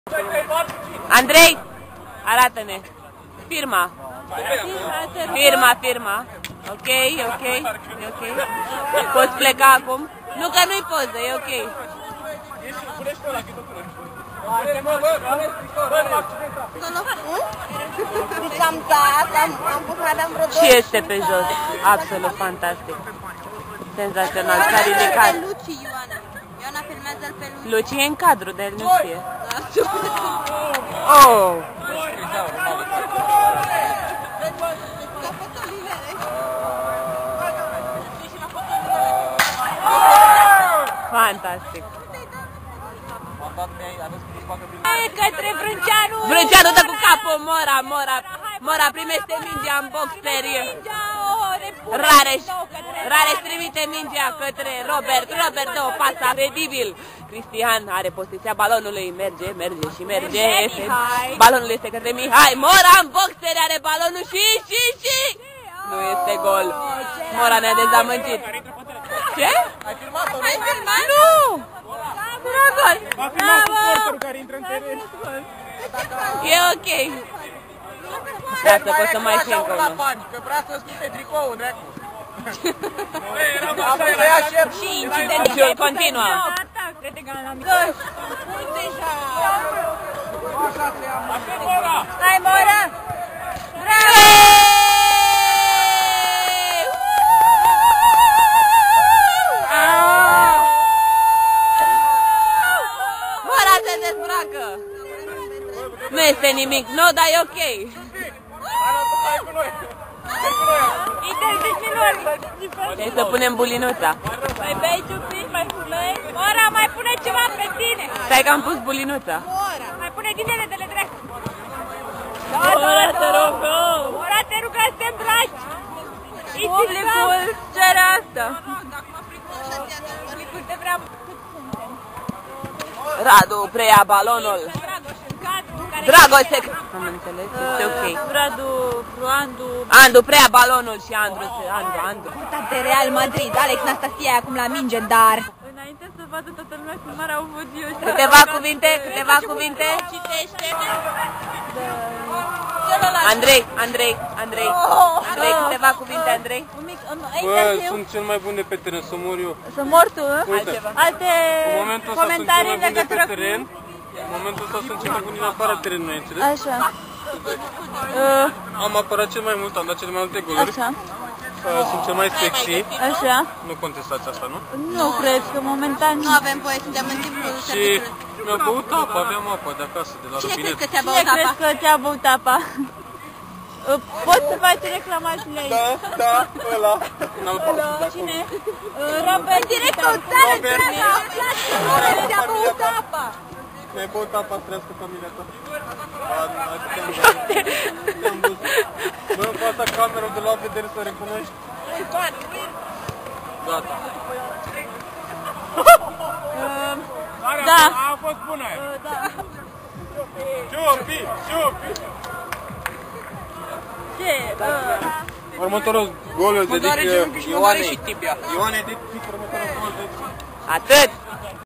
Andrei, arată-ne. Firma. Firma. Ok. Poți pleca acum? Nu că nu-i poză, e ok. Deci am pus Madame Rodon. Și este pe jos. Absolut fantastic. Senzațional. S-a ridicat. Luci, Ioana. Ioana filmează-l pe Luci. Luci e în cadru, de el nu știe. Da. Oh! Fantastic. Către Vrânceanu. Vrânceanu dă cu capul, Mora primește mingea în box serie. Rareș trimite mingea către Robert dă o pasă credibil. Cristian are poziția balonului, merge. Balonul este către Mihai, Mora în box serie are balonul și nu este gol. Mora ne-a dezamăgit. Ce? Ai filmat? Nu! Era gol! Va filma cu porterul care intră în teren. E ok. Lasă că o să mai fie încă unul. Că vrea să schimbe tricoul, dracu. Și incidentul continuă. Hai, Mora! Mora se dezbracă. Nu este nimic, nu, dar e ok. Trebuie să punem bulinuța. Mai bei un pic, mai fumei. Mora, mai pune ceva pe tine. Stai că am pus bulinuța. Mora, mai pune din ele de le drept. Mora, te rugăm. Mora, te rugăm să te îmbraci. Publicul cere asta. Publicul te vrea. Radu preia balonul. Dragoste. Am înțeles, este ok. Andu preia balonul și Andu. De Real Madrid, Alex Nastasia acum la minge, dar... Înainte să vadă toată lumea filmarea, au văzut eu. Câteva cuvinte. Citește. Andrei, câteva cuvinte, Andrei. Bă, sunt cel mai bun de pe teren, să mor eu. Să mor tu, Uite, alte în momentul ăsta sunt cel comentarii mai în bun de legătură pe teren. În momentul ăsta sunt cel mai bun din afara terenului, înțeles? Așa. Am apărat cel mai mult, am dat cele mai multe goluri. Așa. Sunt cel mai sexy. Așa. Nu contestați asta, nu? Nu cred că momentan Nu avem voie, suntem în timpul Și serviciului. mi-a băut apă, aveam apă de acasă, de la Cine crezi robinet. că ți-a cine băut crezi apa? că ți-a băut apa? Poți să faci reclamațiile aici. Da, ăla. N-am Cine? Robert, Directul țară întreaga a aflat că Robert ți-a băut apa. Mi-ai băut apa, trească familia ta. Bă, în fața cameră de la vedere să recunoști. Gata. Da. A fost bună aia. Da. Ciupi. Ce? Următorul gol îl dedic Ioanei. Ioanei dedic următorul gol. Atât.